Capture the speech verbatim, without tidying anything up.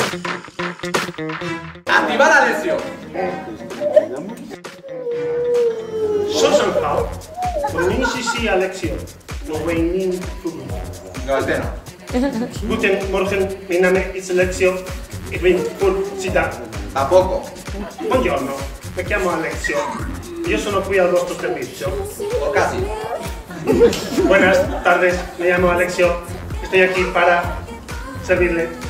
Attivar la lezione. Sosanhal, cominci si a lezione. No weinin fugum. No, almeno. Guten Morgen, mi nome è Alexio. Ich bin Città. A poco. Buongiorno, mi chiamo Alexio. Io sono qui al vostro servizio. O casi. Buenas tardes, me llamo Alexio. Estoy aquí para servirle.